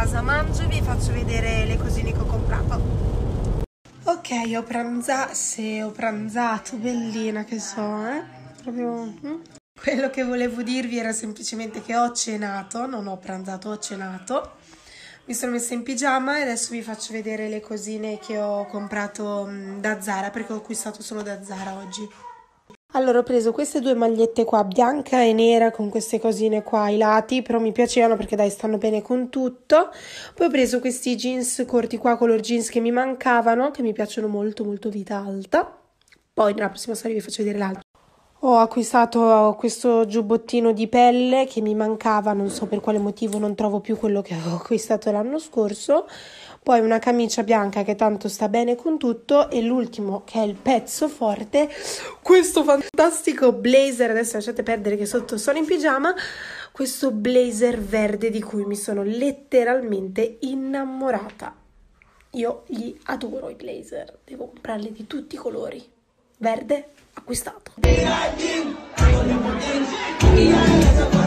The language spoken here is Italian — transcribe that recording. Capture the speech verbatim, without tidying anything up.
casa, mangio e vi faccio vedere le cosine che ho comprato. Ok, ho pranzato, sì, ho pranzato, bellina che so, eh? Proprio... hm? Quello che volevo dirvi era semplicemente che ho cenato, non ho pranzato, ho cenato. Mi sono messa in pigiama e adesso vi faccio vedere le cosine che ho comprato da Zara, perché ho acquistato solo da Zara oggi. Allora ho preso queste due magliette qua, bianca e nera, con queste cosine qua ai lati, però mi piacevano perché dai stanno bene con tutto. Poi ho preso questi jeans corti qua, color jeans, che mi mancavano, che mi piacciono molto molto vita alta. Poi nella prossima storia vi faccio vedere l'altro. Ho acquistato questo giubbottino di pelle che mi mancava, non so per quale motivo, non trovo più quello che avevo acquistato l'anno scorso. Poi una camicia bianca che tanto sta bene con tutto e l'ultimo, che è il pezzo forte, questo fantastico blazer, adesso lasciate perdere che sotto sono in pigiama, questo blazer verde di cui mi sono letteralmente innamorata. Io li adoro i blazer, devo comprarli di tutti i colori. Verde acquistato.